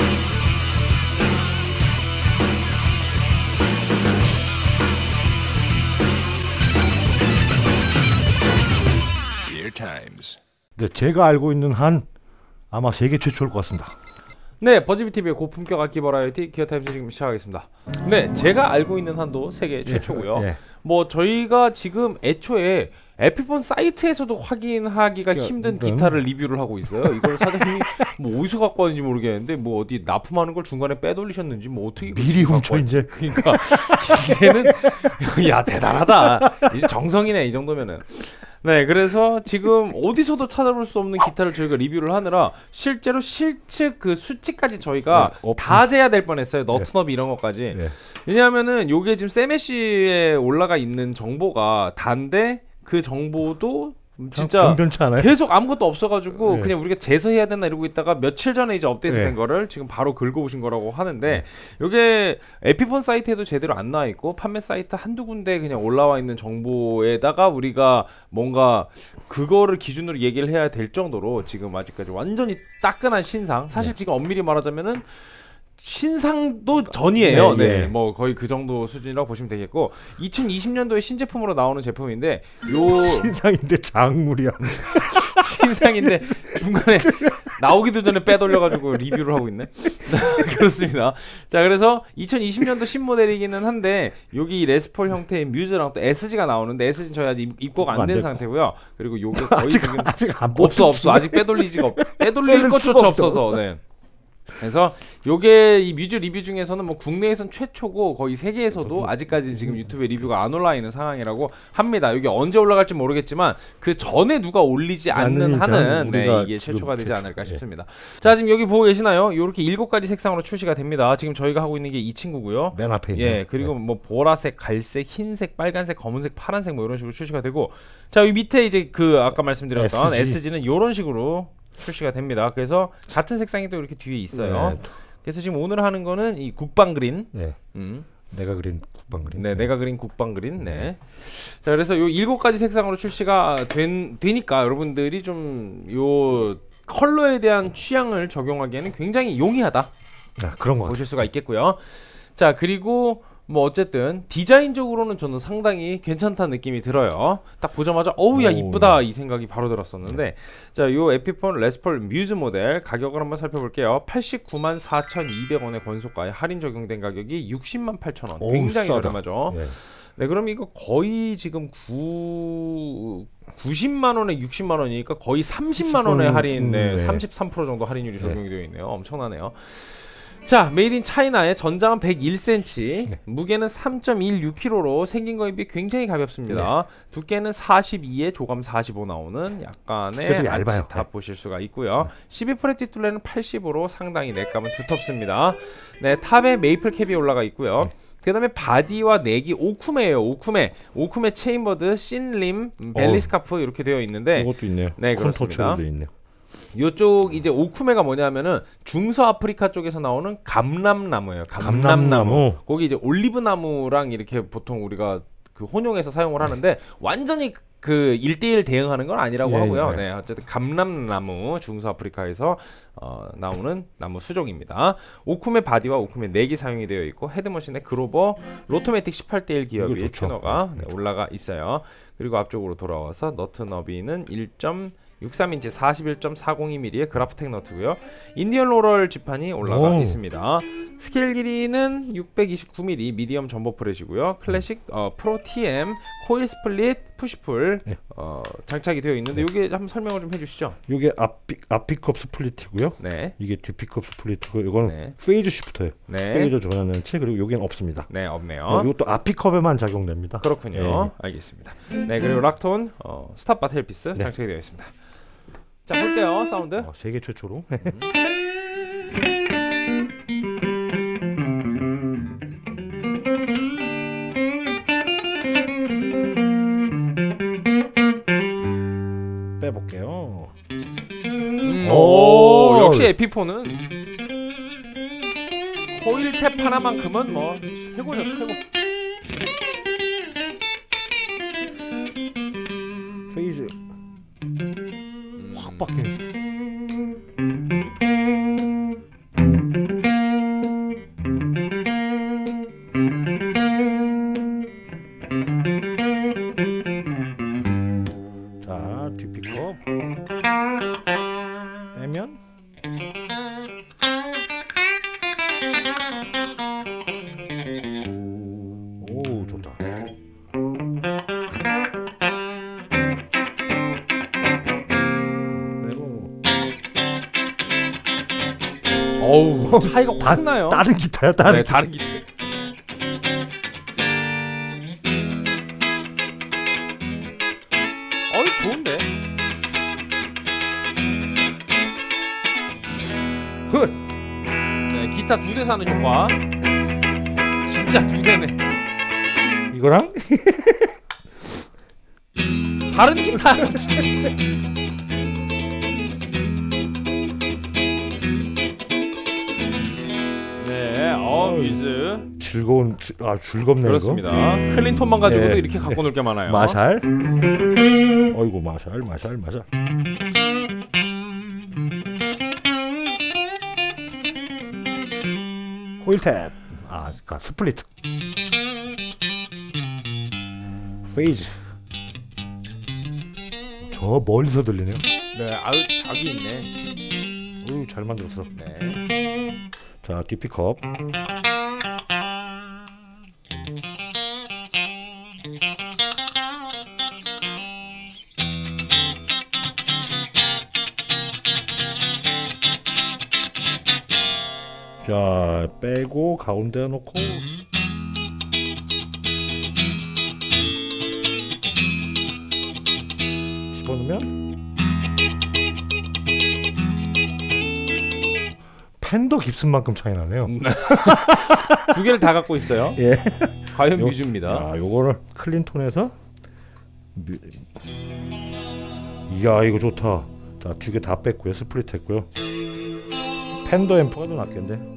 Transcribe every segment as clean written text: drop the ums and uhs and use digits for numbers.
네, 제가 알고 있는 한 아마 세계 최초일 것 같습니다. 네, 버즈비TV의 고품격 악기 버라이어티 기어타임즈 지금 시작하겠습니다. 네, 제가 알고 있는 한도 세계 최초고요. 예. 뭐 저희가 지금 애초에 에피폰 사이트에서도 확인하기가 힘든 기타를 리뷰를 하고 있어요. 이걸 사장님이 뭐 어디서 갖고 왔는지 모르겠는데 뭐 어디 납품하는 걸 중간에 빼돌리셨는지 뭐 어떻게 미리 훔쳐 이제. 그러니까 이제는 야 대단하다. 이제 정성이네 이 정도면은. 네, 그래서 지금 어디서도 찾아볼 수 없는 기타를 저희가 리뷰를 하느라 실제로 실측 그 수치까지 저희가 다 재야 될 뻔했어요. 너트너비 이런 것까지. 왜냐하면은 요게 지금 세메시에 올라가 있는 정보가 단데 그 정보도 진짜 계속 아무것도 없어가지고 그냥 우리가 재서해야 되나 이러고 있다가 며칠 전에 이제 업데이트된 거를 지금 바로 긁어오신 거라고 하는데 요게 에피폰 사이트에도 제대로 안 나와 있고 판매 사이트 한두 군데 그냥 올라와 있는 정보에다가 우리가 뭔가 그거를 기준으로 얘기를 해야 될 정도로 지금 아직까지 완전히 따끈한 신상. 사실 지금 엄밀히 말하자면은 신상도 전이에요. 네, 뭐 거의 그 정도 수준이라고 보시면 되겠고 2020년도에 신제품으로 나오는 제품인데 요 신상인데 작물이야. 신상인데 중간에 나오기도 전에 빼돌려가지고 리뷰를 하고 있네. 그렇습니다. 자, 그래서 2020년도 신모델이기는 한데 여기 레스폴 형태의 뮤즈랑 또 SG가 나오는데 SG는 저희 아직 입고가 안 된 상태고요. 그리고 요게 거의 아직 안 없어 아직 빼돌릴 것조차 없어서. 네. 그래서 요게 이 뮤즈 리뷰 중에서는 뭐 국내에선 최초고 거의 세계에서도 아직까지 지금 유튜브에 리뷰가 안 올라 있는 상황이라고 합니다. 이게 언제 올라갈지 모르겠지만 그 전에 누가 올리지 않는 한은 이게 최초가 되지 않을까 싶습니다. 자, 지금 여기 보고 계시나요? 요렇게 7가지 색상으로 출시가 됩니다. 지금 저희가 하고 있는 게 이 친구고요. 맨 앞에 있는. 예, 그리고 뭐 보라색, 갈색, 흰색, 빨간색, 검은색, 파란색 뭐 이런 식으로 출시가 되고, 자, 여기 밑에 이제 그 아까 말씀드렸던 SG는 요런 식으로 출시가 됩니다. 그래서 같은 색상이 또 이렇게 뒤에 있어요. 그래서 지금 오늘 하는 거는 이 국방 그린. 내가 그린 국방 그린. 네, 내가 그린 국방 그린. 네. 자, 그래서 요 7가지 색상으로 출시가 되니까 여러분들이 좀 요 컬러에 대한 취향을 적용하기에는 굉장히 용이하다. 그런 거 보실 수가 있겠고요. 자, 그리고 뭐 어쨌든 디자인적으로는 저는 상당히 괜찮다는 느낌이 들어요. 딱 보자마자 어우 야 이쁘다 이 생각이 바로 들었었는데, 자, 요 에피폰 레스폴 뮤즈 모델 가격을 한번 살펴볼게요. 894,200원의 권속가에 할인 적용된 가격이 608,000원. 굉장히 저렴하죠. 네, 그럼 이거 거의 지금 90만원에 60만원이니까 거의 30만원의 할인, 33% 정도 할인율이 적용이 되어 있네요. 엄청나네요. 자, 메이드 인 차이나의 전장은 101cm, 무게는 3.16kg로 생긴 거에 비해 굉장히 가볍습니다. 두께는 42에 조감 45 나오는 약간의 아치탑 보실 수가 있고요. 12프렛 뒷둘레는 80으로 상당히 넥감은 두텁습니다. 네, 탑에 메이플 캡이 올라가 있고요. 그 다음에 바디와 넥이 오쿠메예요. 오쿠메 체인버드, 신림, 벨리 스카프 이렇게 되어 있는데, 이것도 있네요. 네, 그렇습니다. 있네요. 요쪽 이제 오쿠메가 뭐냐면은 중서아프리카 쪽에서 나오는 감람나무예요. 감람나무. 거기 이제 올리브나무랑 이렇게 보통 우리가 그 혼용해서 사용을 하는데 완전히 그 1대1 대응하는 건 아니라고 하고요. 네, 어쨌든 감람나무, 중서아프리카에서 나오는 나무 수종입니다. 오쿠메 바디와 오쿠메 넥이 사용이 되어 있고 헤드머신에 그로버 로토매틱 18대1 기업의 튜너가 올라가 있어요. 그리고 앞쪽으로 돌아와서 너트 너비는 1.63인치 41.402mm의 그라프텍 너트고요. 인디언 로럴 지판이 올라가 있습니다. 스케일 길이는 629mm 미디엄 점버 프렛이고요. 클래식 프로 TM 코일 스플릿 푸시풀 장착이 되어 있는데 이게 한번 설명을 좀 해주시죠. 이게 앞피컵 스플릿이고요. 네. 이게 뒤피컵 스플릿이고 이건 페이즈 시프터예요. 페이즈 전환연체. 그리고 여기는 없습니다. 네, 없네요. 이것도 앞피컵에만 적용됩니다. 그렇군요. 알겠습니다. 네, 그리고 락톤 스탑바 텔피스 장착이 되어 있습니다. 자, 볼게요. 사운드. 세계 최초로. 빼볼게요. 오, 역시 에피폰은 코일 탭 하나만큼은 뭐 최고죠, 최고. 페이즈 확 박히네. 오, 좋다. 그리고 어우, 차이가 확 나요. 다른 기타야, 다른 네, 기타. 다른 기타. 좋은데. 굿. 네, 기타 2대 사는 효과. 진짜 2대네. 이거랑 다른 기타. 네, 뮤즈. 즐겁네. 그렇습니다. 클린톤만 가지고도 이렇게 갖고 놀 게 많아요. 마샬. 어이구, 마샬. 호일탭. 그러니까 스플릿. 페이즈. 저 멀리서 들리네요. 네, 아유, 자기 있네. 어우, 잘 만들었어. 네. 자, 디피컵. 자, 빼고 가운데 놓고 집어넣으면 팬더 깁슨만큼 차이 나네요. 2개를 다 갖고 있어요. 예. 과연 뮤즈입니다. 요거를 클린톤에서 이야, 이거 좋다. 자, 2개 다 뺐고요. 스플릿 했고요. 팬더 앰프가 더 낫겠는데.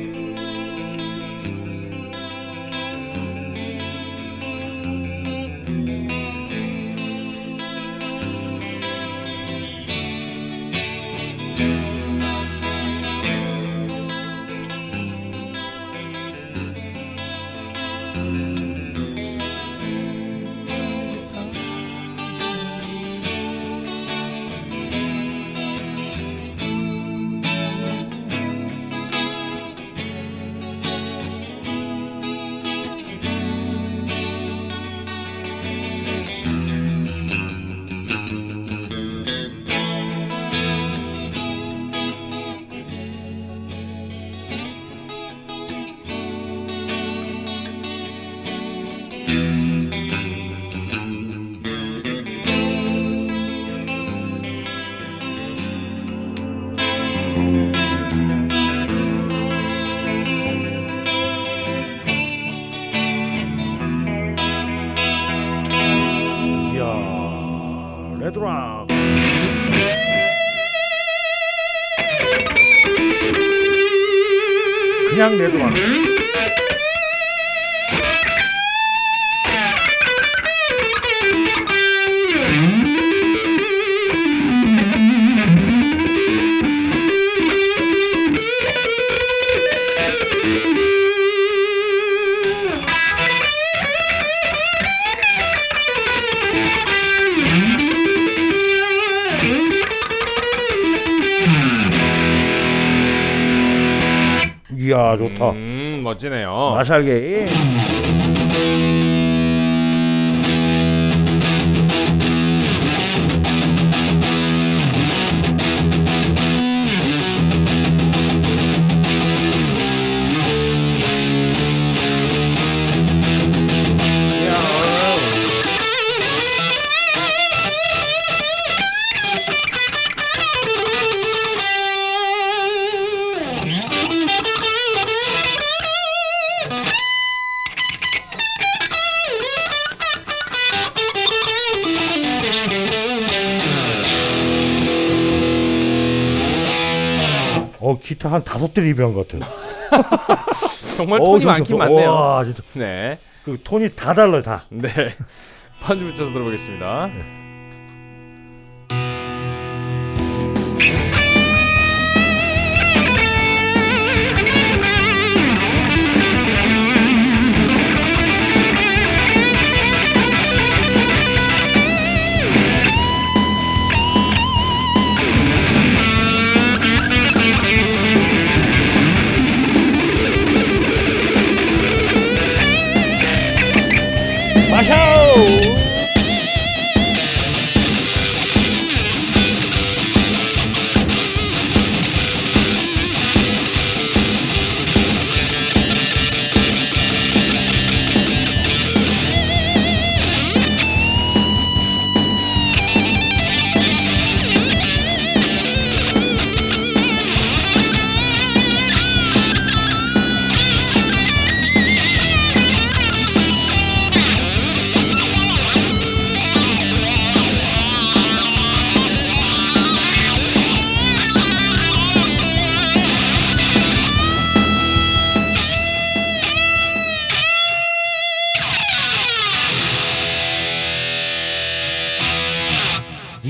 레드락. 그냥 레드락. 이야, 좋다. 멋지네요. 마샬게이. 기타 한 5대 리뷰한 것 같아. 정말 톤이 많긴 많네요. 와, 진짜. 네. 그 톤이 다 달라요, 다. 네. 반주 붙여서 들어보겠습니다. 네.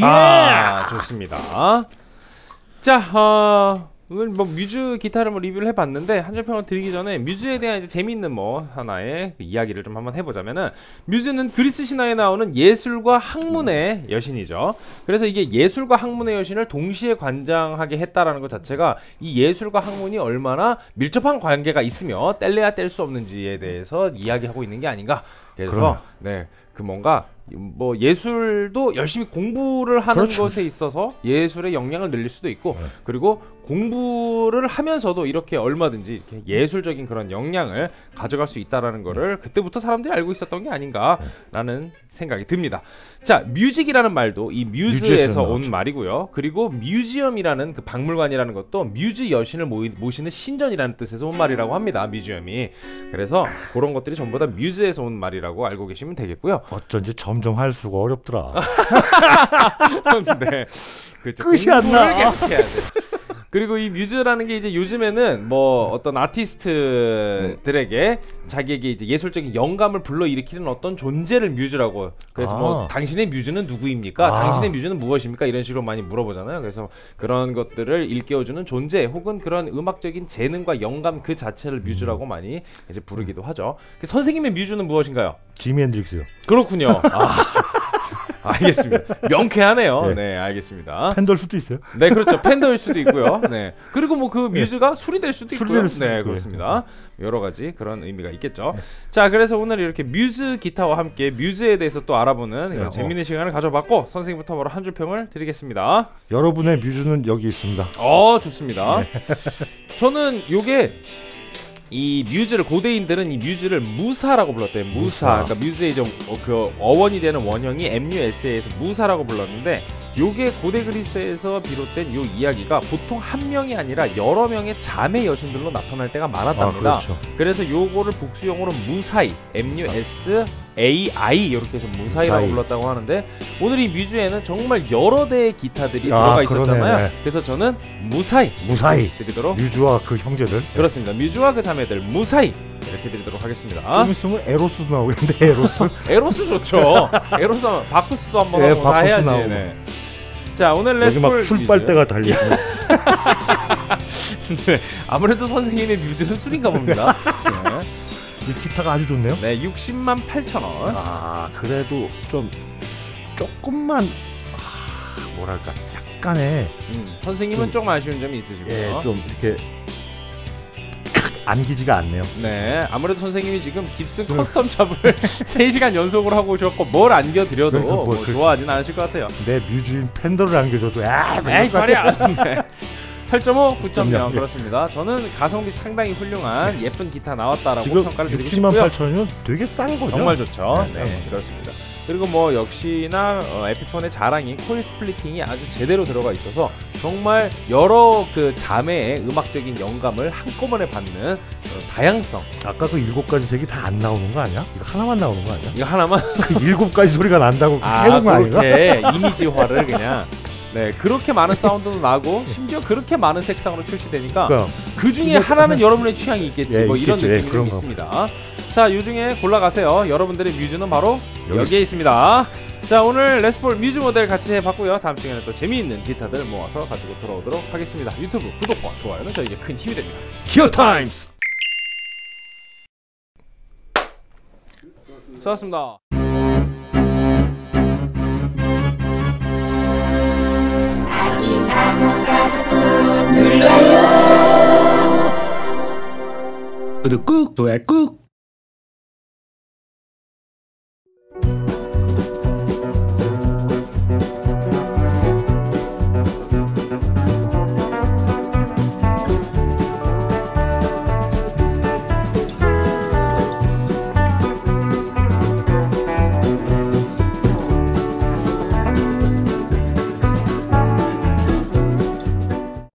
좋습니다. 자, 오늘 뭐 뮤즈 기타를 뭐 리뷰를 해봤는데 한줄평을 드리기 전에 뮤즈에 대한 이제 재미있는 뭐 하나의 그 이야기를 좀 한번 해보자면은, 뮤즈는 그리스 신화에 나오는 예술과 학문의 여신이죠. 그래서 이게 예술과 학문의 여신을 동시에 관장하게 했다라는 것 자체가 이 예술과 학문이 얼마나 밀접한 관계가 있으며 뗄래야 뗄 수 없는지에 대해서 이야기하고 있는 게 아닌가. 그래서 네, 그 뭔가 뭐 예술도 열심히 공부를 하는 그렇죠. 것에 있어서 예술의 역량을 늘릴 수도 있고, 그리고 공부를 하면서도 이렇게 얼마든지 이렇게 예술적인 그런 역량을 가져갈 수 있다라는 거를 그때부터 사람들이 알고 있었던 게 아닌가라는 생각이 듭니다. 자, 뮤직이라는 말도 이 뮤즈에서 온 말이고요. 그리고 뮤지엄이라는 그 박물관이라는 것도 뮤즈 여신을 모시는 신전이라는 뜻에서 온 말이라고 합니다. 뮤지엄이. 그래서 그런 것들이 전부 다 뮤즈에서 온 말이라고 알고 계시면 되겠고요. 어쩐지 점점 할 수가 어렵더라. 네, 그렇죠. 끝이 안 나. 계속 해야 돼. 그리고 이 뮤즈라는 게 이제 요즘에는 뭐 어떤 아티스트들에게 자기에게 이제 예술적인 영감을 불러일으키는 어떤 존재를 뮤즈라고. 그래서 뭐 당신의 뮤즈는 누구입니까? 당신의 뮤즈는 무엇입니까? 이런 식으로 많이 물어보잖아요. 그래서 그런 것들을 일깨워주는 존재, 혹은 그런 음악적인 재능과 영감 그 자체를 뮤즈라고 많이 이제 부르기도 하죠. 선생님의 뮤즈는 무엇인가요? 지미 핸드릭스요. 그렇군요. 알겠습니다. 명쾌하네요. 네, 알겠습니다. 팬더일 수도 있어요. 네, 그렇죠. 팬더일 수도 있고요. 네, 그리고 뭐 그 뮤즈가 술이 될 수도 있고요. 네, 그렇습니다. 여러 가지 그런 의미가 있겠죠. 자, 그래서 오늘 이렇게 뮤즈 기타와 함께 뮤즈에 대해서 또 알아보는 이런 재밌는 시간을 가져봤고, 선생님부터 바로 한 줄 평을 드리겠습니다. 여러분의 뮤즈는 여기 있습니다. 좋습니다. 저는 요게 이 뮤즈를, 고대인들은 이 뮤즈를 무사라고 불렀대요. 무사. 그러니까 뮤즈의 이제 그 어원이 되는 원형이 MUSA에서 무사라고 불렀는데, 요게 고대 그리스에서 비롯된 요 이야기가 보통 한 명이 아니라 여러 명의 자매 여신들로 나타날 때가 많았답니다. 그렇죠. 그래서 요거를 복수용어로 무사이, MUSAI 이렇게 해서 무사이라고 불렀다고 하는데, 오늘 이 뮤즈에는 정말 여러 대의 기타들이 들어가 있었잖아요. 그러네. 그래서 저는 무사이 드리도록. 뮤즈와 그 형제들. 그렇습니다. 뮤즈와 그 자매들 무사히 이렇게 드리도록 하겠습니다. 좀 있으면 에로스도 나오겠는데. 에로스. 에로스 좋죠. 에로스 하면 바쿠스도 한번 하고 다 해야지. 네. 자, 오늘 여기 막 레스폴 술빨대가 달리고. 네, 아무래도 선생님의 뮤즈는 술인가 봅니다. 이 기타가 아주 좋네요. 네, 600,000원. 그래도 좀 조금만 뭐랄까 약간의 선생님은 조금 아쉬운 점이 있으시고요. 좀 이렇게 안기지가 않네요. 네, 아무래도 선생님이 지금 깁슨 커스텀 샵을 3시간 연속으로 하고 오셨고, 뭘 안겨드려도 뭐 좋아하진 않으실 것 같아요. 내 뮤즈인 팬더를 안겨줘도 에이 말이야. 8.5, 9.0 그렇습니다. 저는 가성비 상당히 훌륭한 예쁜 기타 나왔다라고 평가를 드리고 싶고요. 608,000원이면 되게 싼 거죠. 정말 좋죠. 네, 네, 그렇습니다. 그리고 뭐 역시나 에피폰의 자랑인 코일 스플리팅이 아주 제대로 들어가 있어서 정말 여러 그 자매의 음악적인 영감을 한꺼번에 받는 다양성. 아까 그 7가지 색이 다 안 나오는 거 아니야? 이거 하나만 나오는 거 아니야? 이거 하나만? 그 7가지 소리가 난다고 해놓은 거 아닌가? 그렇게 이미지화를 그냥. 네, 그렇게 많은 사운드도 나고 심지어 그렇게 많은 색상으로 출시되니까 그 중에 하나는 여러분의 취향이 있겠지. 뭐 이런 느낌이 좀 있습니다. 자, 이 중에 골라가세요. 여러분들의 뮤즈는 바로 여기에 있습니다. 자, 오늘 레스폴 뮤즈 모델 같이 해봤고요. 다음 시간에 또 재미있는 기타들 모아서 가지고 돌아오도록 하겠습니다. 유튜브 구독과 좋아요는 저에게 큰 힘이 됩니다. 기어 타임스. 수고하셨습니다. 구독 꾹, 좋아요 꾹.